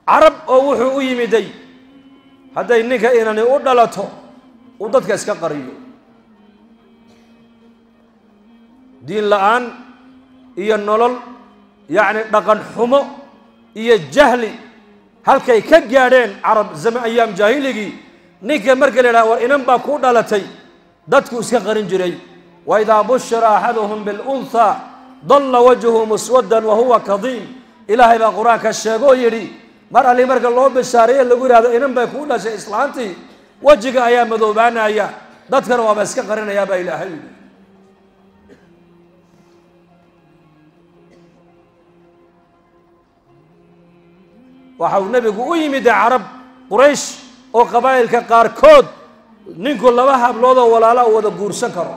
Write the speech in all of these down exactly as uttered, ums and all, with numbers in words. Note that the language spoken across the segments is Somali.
carab oo wuxuu u yimiday hadday ninka inani u dhalato uu dadka iska qariyo diin la'aan iyo nolol yacni dhaqan xumo iyo jahli halkay ka gaadheen carab zaman ayaam jaahiligii ninka marka la yidhaha war inan baa ku dhalatay dadku iska qarin jiray wa idaa bushira axaduhum bilunhaa dalla wajhuhu muswaddan wa huwa kadiim ilaahay baa qur-aanka sheegoo yidhi mar alli marka loo bishaareeye lagu yidhahdo inan bay kuu dhashay islaantii wejiga ayaa madoobaanaya dadkana waaba iska qarinayaa baa ilaahay yidhi waxa uu nebigu u yimid carab quraysh oo qabaa'ilka qaarkood ninku laba habloodoo walaala u wada guursan karo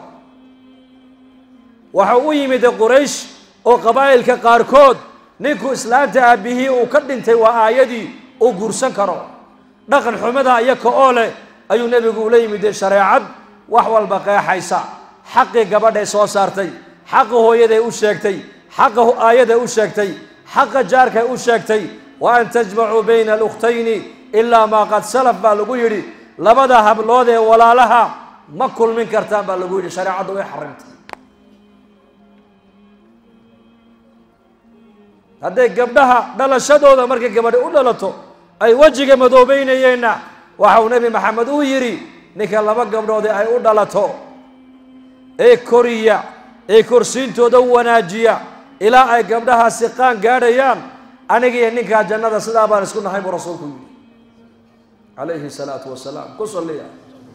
waxa u yimid quraysh oo qabaa'ilka qaarkood ninku islaanta aabihii uu ka dhintay waa aayadii uu guursan karo dhaqan xumada iyaka oo leh ayuu nebigu ula yimid shareecad wax walba qeexaysa xaqii gabadhay soo saartay xaqa hooyaday u sheegtay xaqa aayaday u sheegtay xaqa jaarkay u sheegtay wa an tajmacuu bayna alukhtayni ilaa maa qad salaf baa lagu yidhi labada hablood ee walaalaha ma kulmin kartaan baa lagu yidhi shareecaddu way xarimtay hadday gabdhaha dhalashadooda markay gabadhi u dhalato ay wejiga madoobeynayeenna waxa uu nebi maxamed uu yidhi ninka laba gabdhoodii ay u dhalato ee koriya ee korsiintooda wanaajiya ilaa ay gabdhahaasi qaan gaadhayaan anigiiyo ninkaa jannada sidaa baan isku nahay buu rasuulku yidhi calayhi salaatu wasalaam ku salliya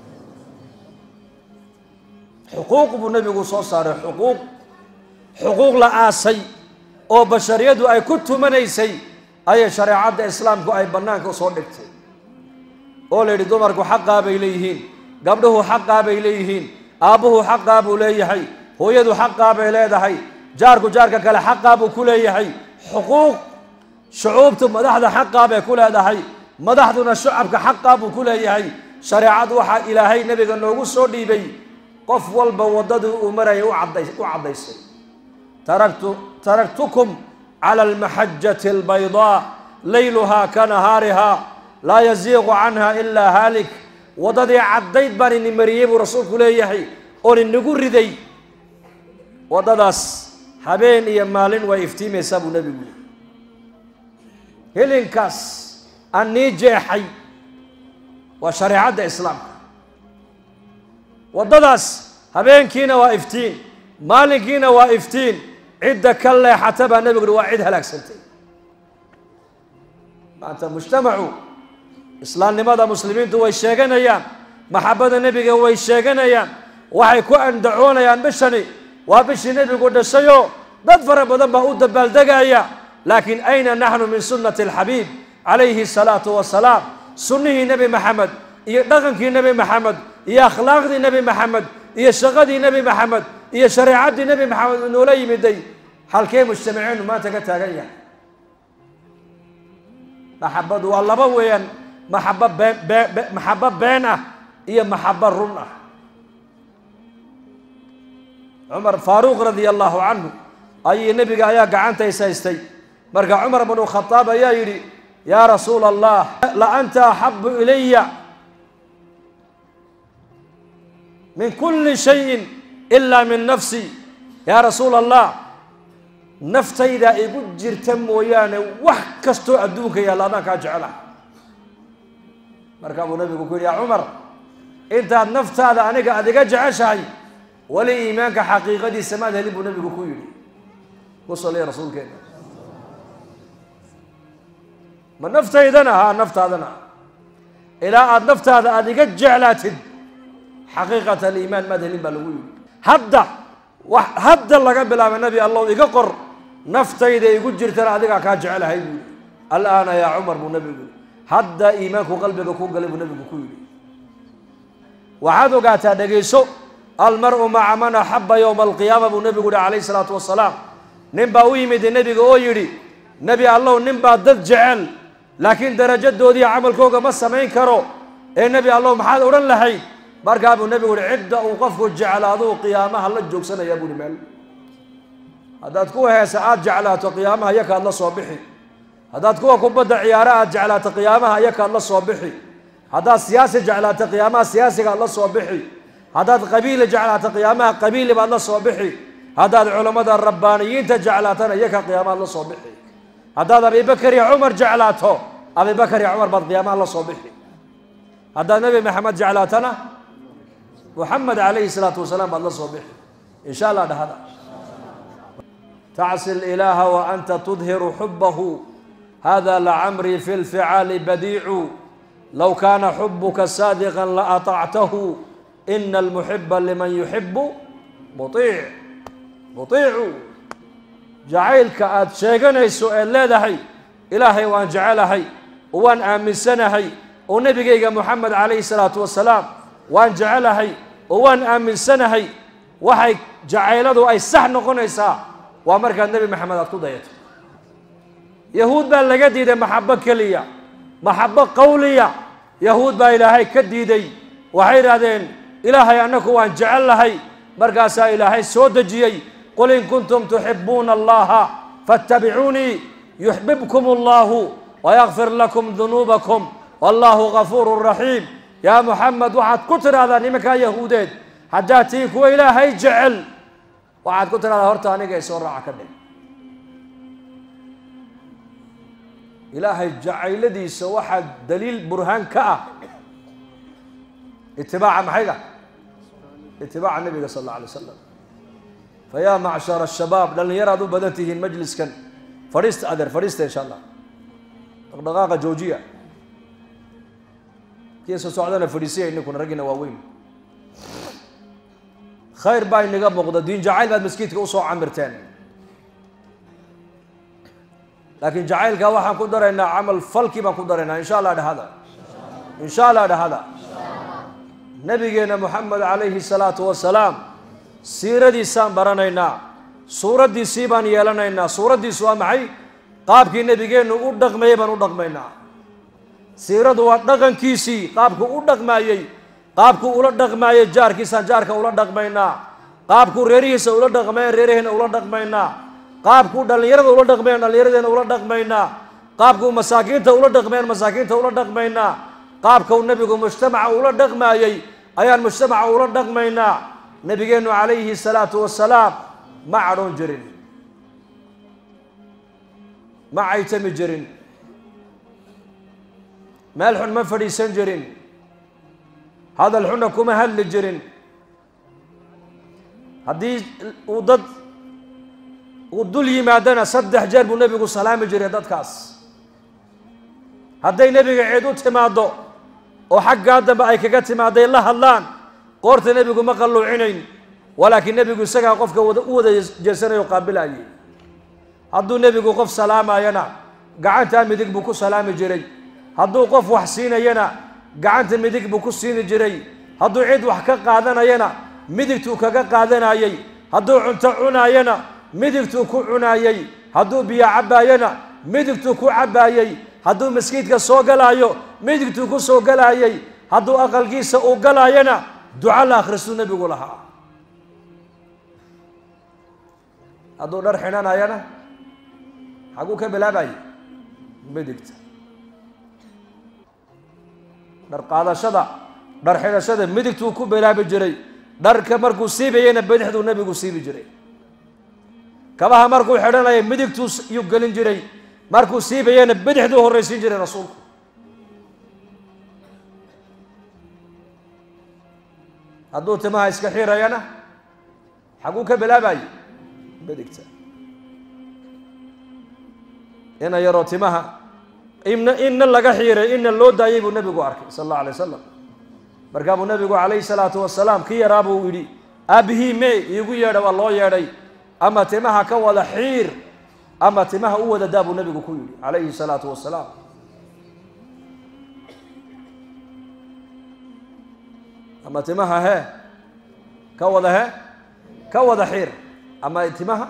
xuquuq buu nebigu soo saaray xuquuq xuquuq la aasay oo bashariyadu ay ku tumanaysay ayay shareecadda islaamku ay bannaanka usoo dhigtay oo la yidhi dumarku xaqaa bay leeyihiin gabdhuhu xaqaa bay leeyihiin aabbuhu xaqaa buu leeyahay hooyadu xaqaa bay leedahay jaarku jaarka kale xaqaa buu ku leeyahay xuquuq shucuubtu madaxda xaqaa bay ku leedahay madaxduna shucabka xaqaa buu ku leeyahay shareecadu waxaa ilaahay nebiga noogu soo dhiibay qof walba waddadii uu marayay u caddaysay taraktu taraktukum cala almaxajati albaydaa layluhaa ka nahaarihaa laa yaziiqu canha ilaa haalik waddadii caddayd baan ini mariyey buu rasuulku leeyahay oon inagu riday waddadaas habeen iyo maalin way iftiimaysaa buu nebigu yidhi hilinkaas aan nii jeexay waa shareecadda islaamka waddadaas habeenkiina waa iftiin maalinkiina waa iftiin cidda ka leexata baa nebigu yidhi waa cid halaagsantay maanta mujtamacu islaamnimada muslimiintu way sheeganayaan maxabada nebiga way sheeganayaan waxay ku andacoonayaan bishani waa bishii nebigu dhashayoo dad fara badan baa u dabaaldegaya laakiin ayna naxnu min sunnati alxabiib calayhi salaatu wasalaam sunnihii nebi maxamed iyo dhaqankii nebi maxamed iyo akhlaaqdii nebi maxamed iyo shaqadii nebi maxamed iyo shareecaddii nebi maxamed inoola yimiday halkee mujtamaceennu maanta ka taagan yahay maxabadu waa laba weeyaan maxabo been been maxabo been ah iyo maxabo run ah cumar faaruuq radia allahu canhu ayii nebiga ayaa gacanta is haystay marka cumar bnu khadaab ayaa yidhi yaa rasuula allah la anta axabu ilaya min kulli shayin ilaa min nafsi yaa rasuula allah naftaydaa igu jirta mooyaane wax kastoo adduunka yaalla adaan kaa jecelaha markaa buu nabigu ku yidhi yaa cumar intaad naftaada aniga aad iga jeceshahay weli iimaanka xaqiiqadiisa maad helin buu nabigu ku yidhi ku saliya rasuulkeena ma naftaydana haa naftaadana ilaa aad naftaada aad iga jeclaatid xaqiiqata aliimaan maad helin baa lagu yidhi hadda wax hadda laga bilaaba nabi allow iga qor naftayda igu jirtana adigaa kaa jecelahay buu yidhi alaana yaa cumar buu nabigu yidhi hadda iimaanku qalbiga ku galay buu nabigu ku yidhi waxaad ogaataa dhegayso almar'u maca man axaba yowma alqiyaama buu nabigu yihi calayhi salaatu wasalaam nin baa u yimid nebiga oo yidhi nebi allow nin baa dad jecel laakiin darajadoodii camalkooga ma samayn karo ee nebi allow maxaad odhan lahayd markaa buu nebigu yihi cidda uu qofku jeclaaduu qiyaamaha la joogsanaya buuhi meel haddaad ku heesa aad jeclaato qiyaamaha yakaad la soo bixi haddaad kuwa kubadda ciyaara aad jeclaato qiyaamaha iyakaad la soo bixi haddaad siyaasi jeclaato qiyaamaha siyaasigaad la soo bixi haddaad qabiili jeclaato qiyaamaha qabiili baad la soo bixi haddaad culammada rabbaaniyiinta jeclaatana iyaka qiyaamaad la soo bixi haddaad abibakar iyo cumar jeclaato abibakar iyo cumar baad qiyaamaha la soo bixi haddaad nebi maxamed jeclaatana محمد عليه الصلاة والسلام الله صبح إن شاء الله هذا تعصي الإله وأنت تظهر حبه هذا لعمري في الفعال بديع لو كان حبك صادقا لأطعته إن المحب لمن يحب مطيع مطيع جعلك أتشيغني السؤال لا دحي إلهي وأن جعلهي وأن آمن سنهي ونبي محمد عليه الصلاة والسلام waan jecelahay oo waan aaminsanahay waxay jacayladu ay sax noqonaysaa waa markaad nebi maxamed aad ku dayato yahuud baa laga diiday maxabo keliya maxabo qawliya yahuud baa ilaahay ka diiday waxay yidhaahdeen ilaahay annaku waan jecelahay markaasaa ilaahay soo dejiyey qul in kuntum tuxibuuna allaha fattabicuunii yuxbibkum allahu wayakfir lakum dunuubakum wallahu gafuuru raxiim يا محمد واحد كتر هذا نمك يهودين حجاتي كو إلهي جعل واحد كتر هذا هرتاني جاي يسور عكني إلهي جعل دي واحد دليل برهان كأ اتباع محيلة اتباع النبي صلى الله عليه وسلم فيا معشر الشباب لن يرادوا بدته المجلس كان فريست أدر فريست إن شاء الله دقائق جوجية كيسو سعودنا فريسية إنكم رجنا واوين خير باين نقاب مقدر دين جعل بعد مسكيتك أصوع عمرتين لكن جعل كواحد قدر إن عمل فلكي ما قدر إن شاء الله هذا إن شاء الله هذا نبينا محمد عليه الصلاة والسلام سيرة دي سام برانينا سورة دي سيبان يلانينا سورة دي سوا معي قاب كي نبينا ودق ميبان ودق مينا سيرة ودقن كيسي قابكو ودق مايي قابكو ولدق مايي جار كيسان جاركا ولدق مينا قابكو ريريسا ولدق مايي ريريهن ولدق مينا قابكو دليرد ولدق مينا دليردن ولدق مينا قابكو مساكينتا ولدق مينا مساكينتا ولدق مينا قابكو نبيكو مجتمع ولدق مايي أيان مجتمع ولدق مينا نبينا عليه الصلاة والسلام ما عرون جرين ما عيتم جرين ما الحن ما فريسان جرين هذا الحن كما هل جرين هدي وضد ودولي ما دنا صدح جرب النبي صلى الله عليه وسلم ضد كاس هدي النبي عيدو تمادو وحق هذا بقى كجت ما دي الله اللان قرت النبي ما قالوا عينين ولكن النبي سجى قفك وده جسنا يقابل أيه هدو النبي قف سلام ينا قعدت أمديك بكو سلام جري هدو قف وحسين ينا قعدت أمديك بكو سين جري هدو عيد وحكا قادنا ينا مديك توكا قادنا يي هدو عنت عنا ينا مديك توكو عنا يي هدو بيا عبا ينا مديك توكو عبا يي هدو مسكيتك سوقلا يو مديك توكو سوقلا يي هدو أقل قيسة وقلا ينا دعاء الآخر السنة بيقولها هدو در حنانا ينا حقوك بلا باي بدكت در قادا شدا در حنا شدا مدكت وكو بلا بجري در كمركو سيبينا بدحدو النبي كو سيبي جري كباها مركو حدانا مدكتو يقلن جري مركو سيبينا بدحدو هريسين جري رسول هدو تما اسكحيرا ينا حقوك بلا باي بدكت إن يروتمها إن إن لقى حيرة إن اللود دايب النبي قارك صلى الله عليه وسلم بركاب النبي عليه الصلاة والسلام كي يرابو يدي أبيه مي يقول يا رب الله يا ري أما تمها كولا حير أما تمها هو داب النبي كويلي عليه الصلاة والسلام أما تمها ها كولا ها كولا حير أما تمها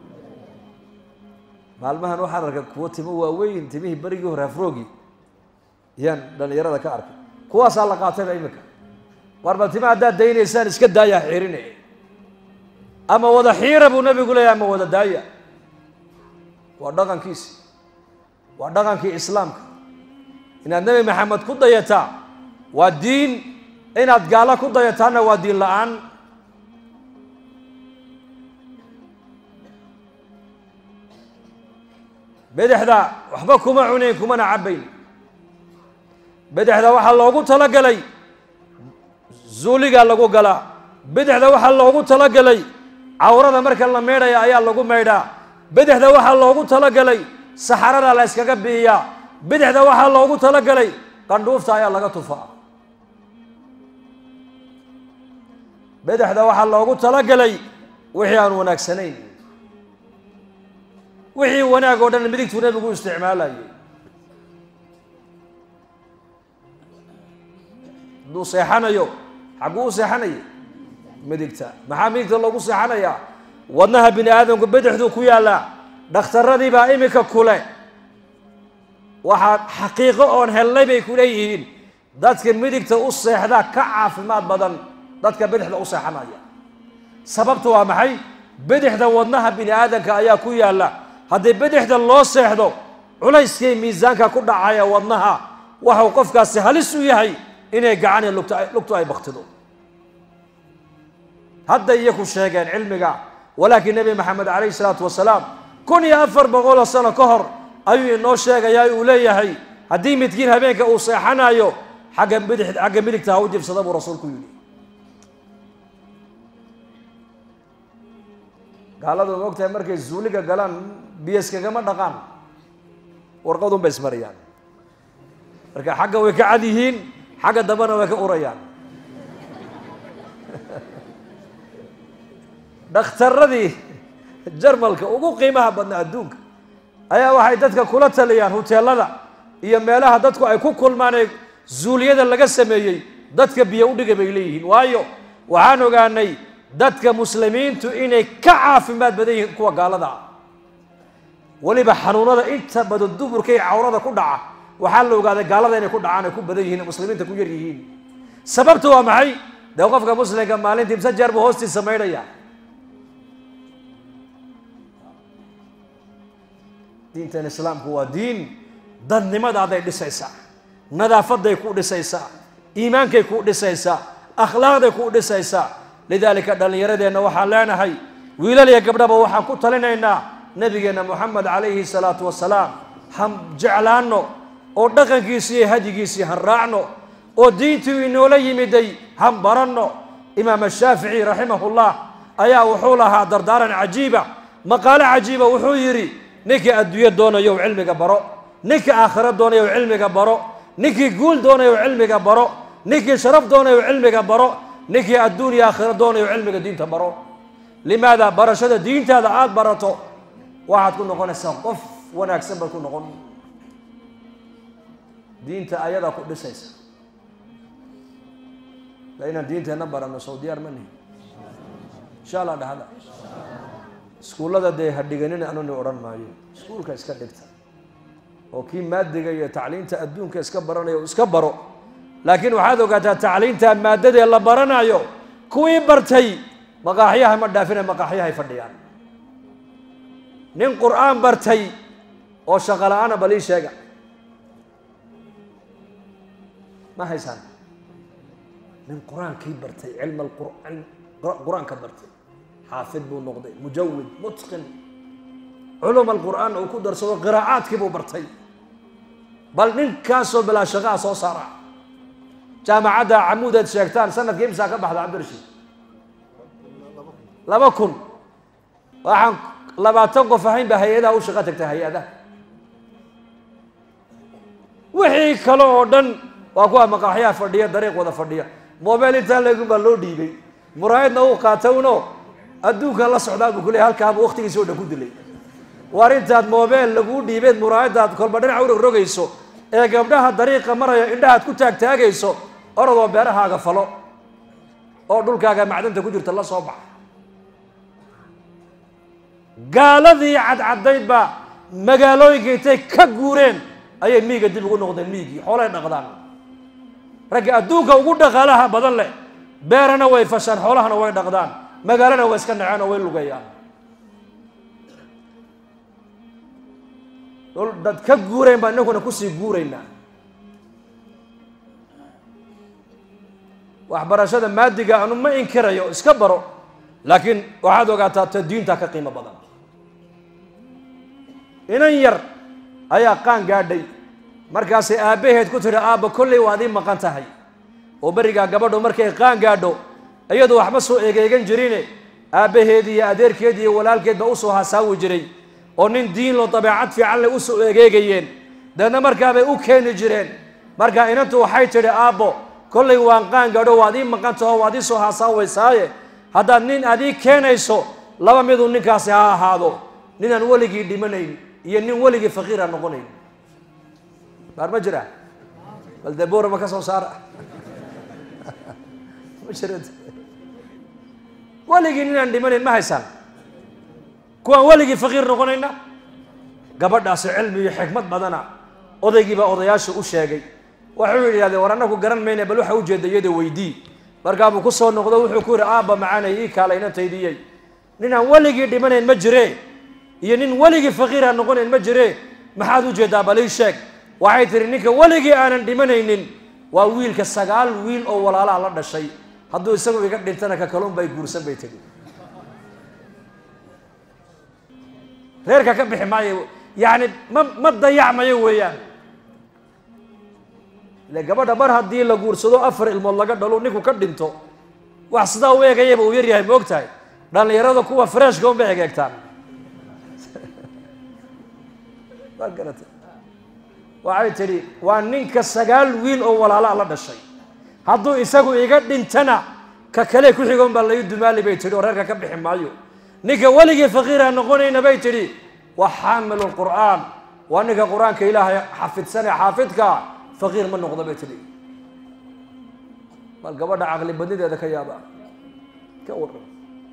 maalmahan waxaan arkay kuwa timo waaweyn timihii barigii hore afroogi yaan dhalinyarada ka arkay kuwaasaa la qaatayba imika warba tima haddaad daynaysaan iska daaya xirinaya ama wada xiira buu nabigu leeyahay ama wada daaya waa dhaqankiisi ودغنك إسلامك إن النبي محمد كده يتا والدين إن أتقال كده يتانا والدين لآن بدح ذا وحبكم عينيكم أنا عبين بدح ذا وحال الله قلت لك لي زولي قال لكو قلا بدح ذا وحال الله قلت لك لي عورة مركا الله ميدا يا أيال لكو ميدا بدح ذا وحال الله قلت لك لي سحرنا لا اسكا بيا بدح ذا وحال الله قلت لك لي قندوفتا يا لغا تفا بدح ذا وحال الله قلت لك لي وحيان وناكسنين وحي وناك ودن مديكتو نبيكو استعمالا دو سيحانا يو حقو سيحانا يو مديكتا محا مديكتا الله سيحانا يا ودنها بني آدم بدح ذو كويالا دختر ردي با إمكا كولي waxaa xaqiiqo oon helnay bay ku leeyihiin dadka midigta u seexda ka caafimaad badan dadka bidixda u seexanaya sababtu waa maxay bidixda wadnaha bini aadanka ayaa ku yaala haddii bidixda loo seexdo culayskii miisaanka ku dhacaya wadnaha waxa uu qofkaasi halis u yahay inay gacan iyo lugtu ay baktido hadda iyaku sheegeen cilmiga walaakiin nabi maxamed calayhi salaatu wasalaam kun iyo afar boqol sano ka hor ayuu inoo sheegayaa uu leeyahay haddii midkiin habeenka uu seexanayo xagga bidix xagga midigta ha u jibsada buu rasuulku yidhi gaaladu moogtahay markay zuuliga galaan biyaskagama dhaqaan warqadun bay ismarayaan marka xagga way ka cad yihiin xagga dambana way ka urayaan dhakhtaradii jarmalka ugu qiimaha badnaa adduunka ayaa waxay dadka kula taliyaan hoteelada iyo meelaha dadku ay ku kulmaan ee zuuliyada laga sameeyay dadka biyo u dhigay bay leeyihiin waayo waxaan ogaanay dadka muslimiintu inay ka caafimaad badan yihiin kuwa gaalada ah waliba xanuunada inta badan duburka iyo cawrada ku dhaca waxaa la ogaaday gaalada inay ku dhacaan ay ku badan yihiin muslimiinta ku yar yihiin sababtu waa maxay dee qofka muslimka maalintii imsa jeer buu hoostiisa maydhaya diintan islaamku waa diin dadnimadaada ay dhisaysaa nadaafaday ku dhisaysaa iimaankay ku dhisaysaa akhlaaqday ku dhisaysaa lidaalika dhallinyaradeenna waxaan leenahay wiilal iyo gabdhaba waxaan ku talinaynaa nabigeenna moxamed calayhi salaatu wasalaam han jeclaanno oo dhaqankiisi iyo hadigiisii han raacno oo diintuu inoola yimiday han baranno imaam ashaafici raximahullah ayaa wuxuu lahaa dardaaran cajiiba maqaalo cajiiba wuxuu yidhi ninkii adduunyo doonayo cilmiga baro ninkii aakhiro doonayo cilmiga baro ninkii guul doonayo cilmiga baro ninkii sharaf doonayo cilmiga baro ninkii adduun iyo aakhiro doonayo cilmiga diinta baro limaada barashada diintaada aad barato waxaad ku noqonaysaa qof wanaagsan baad ku noqon diinta ayada ku dhisaysa la inaan diinteena barano soo diyaar ma nihin insha allah dhahada iskuullada dee ha dhiganina anuni odhan maayo iskuulka iska dhigta oo kii maadiga iyo tacliinta adduunka iska baranayo o iska baro laakiin waxaad ogaataa tacliinta maadadee la baranayo kuwii bartay maqaaxyaha ma dhaafina maqaaxyahay fadhiyaan nin qur'aan bartay oo shaqo la-aana bal ii sheega ma haysaan nin qur-aankii bartay cilma alqur'aan qur-aanka bartay حافظ بو نقضي مجود متقن علوم القرآن وكو درسوا قراءات كيبو برتي بل من كاسو بلا شغاء صو صارع جامعة عمودة شيكتان سنة كيم ساكا بحث عبد الرشيد لما كن وحن لما تنقو فهين بهيئة أو شغاتك تهيئة وحي كالو دن وكوها مقاحية فردية دريق وذا فردية موبيل انتان لكم بلو ديبي مرايد نو قاتونو adduunka la socdaa buu ku leeyahay halkaaba waqtigiisa oo dhan ku dilay war intaad moobeel lagu dhiibeen muraayadaad kolba dhinac u rogayso ee gabdhaha dariiqa maraya indhahaad ku taagtaagayso orodoo beerahaaga falo oo dhulkaaga macdanta ku jirta la soo bax gaaladii cadcadayd baa magaalooyinka intay ka guureen ayay miiga dib ugu noqdeen miigii xoolay dhaqdaan ragga adduunka ugu dhaqaalaha badan leh beerana way fashaan xoolahana way dhaqdaan magaalana way iska naceen oo way lugayaan dad ka guureen baa inaguna kusii guuraynaa waxbarashada maadiga anu ma inkirayo iska baro laakiin waxaad ogaataa ta diinta ka qiimo badan inan yar ayaa qaan gaadhay markaasay aabbaheed ku tidhi aabba kolley waad ii maqan tahay oo berigaa gabadho markay qaan gaadho iyadu waxba soo egeegan jirine aabbaheedii iyo adeerkeedii iyo walaalkeedba u soo hasaawi jiray oo nin diin loo dabeecad fiican leh u soo egeegayeen deedna markaabay u keeni jireen markaa inantu waxay tidhi aabbo kolley waan qaan gaadho waad ii maqan taho waad ii soo hasaawaysaaye haddaad nin aad ii keenayso laba miduu ninkaasi ha ahaado ninaan weligii dhimanayn iyo nin weligii faqiira noqonayn baar ma jira bal dee boora ma ka soo saara ma jirad weligii ninaan dhimanayn ma haysaan kuwaan weligii faqiir noqonayna gabadhaasi cilmi iyo xikmad badana odaygii baa odayaasha u sheegay wuxuu yidhahdee war annaku garan mayna bal waxa ujeeda iyada weydii markaabuu ku soo noqdo wuxuu ku yidhi aabba macaanay ii kaalayna taydiyey ninaan weligii dhimanayn ma jire iyo nin weligii faqiiraan noqonayn ma jire maxaad u jeedaa bal ii sheeg waxay tihi ninka weligii aanan dhimanaynin waa wiilka sagaal wiil oo walaalaha la dhashay hadduu isagu iga dhintana ka kalun bay guursan bay tegi reerka ka bixi maayo yacni ma ma dayacmayo weeyaan ile gabadha mar haddii la guursado afar ilmood laga dhalo ninku ka dhinto wax sidaa u eegayaba uu yar yahay ma og tahay dhallinyarada kuwa freshka unbay egeegtaan waa garatay waxay tidhi waa ninka sagaal wiil oo walaalaa la dhashay hadduu isagu iga dhintana ka kale ku xigoon baa laii dumaali bay tidhi oo reerka ka bixi maayo ninka weligii faqiira noqonayna bay tidhi waa xaamilu lqur'aan waa ninka qur-aanka ilaahay xafidsan ee xaafidka faqiir ma noqdo bay tidhi bal gabadha caqli badnideeda ka yaaba ka waran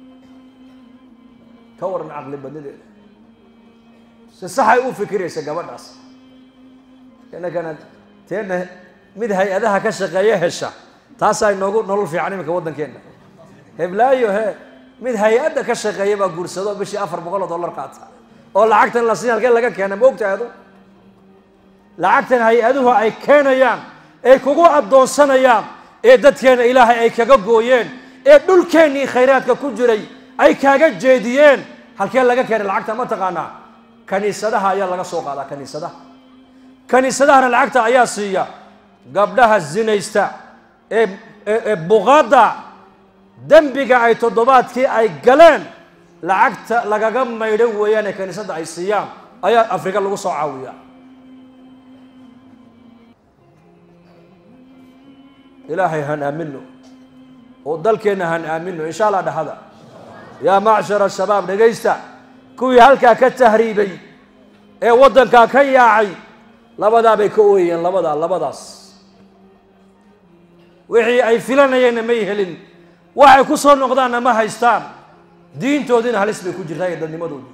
ka waran caqli badnideeda si saxay u fikiraysa gabadhaas inagana teena mid hay-adaha ka shaqeeya hesha taasaa inoogu nolol fiican iminka waddankeena heblaayo he mid hay-adda ka shaqeeya baa guursado bishii afar boqol oo dollar qaata oo lacagtan la siin halkee laga keena ma ogtahay adu lacagtan hay-aduhu ay keenayaan ee kugu addoonsanayaan ee dadkeena ilaahay ay kaga gooyeen ee dhulkeennii khayraadka ku jiray ay kaaga jeediyeen halkee laga keenay lacagta ma taqaanaa kaniisadaha ayaa laga soo qaadaa kaniisadaha kaniisadahana lacagta ayaa siiya gabdhaha zinaysta ee ee buqaadda dembiga ay toddobaadkii ay galeen lacagta lagaga maydhan weeyaan ee kaniisadda ay siiyaan ayaa afrika lagu soo caawiyaa ilaahay han aamino oo dalkeenna han aamino insha allah dhahada yaa macshara shabaab dhegaysta kuwii halkaa ka tahriibay ee waddankaa ka yaacay labadaa bay ka ooyeen labadaa labadaas wixii ay filanayeenna may helin waxay ku soo noqdaanna ma haystaan diintoodiina halis bay ku jirtaa iyo dadnimadoodii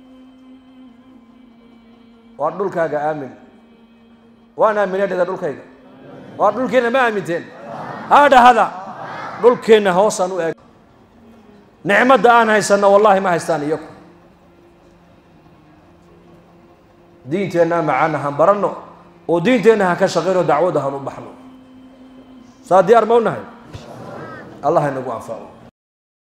waa dhulkaaga aamin waan aaminay dheda dhulkayga waa dhulkeenna ma aaminteen haa dhahada dhulkeenna hoosaan u eeg nicmadda aan haysanno wallahi ma haystaan iyaku diinteenna macaana han baranno oo diinteenna han ka shaqayno dacwadda han u baxno saa diyaar ma u nahay allah inagu anfaco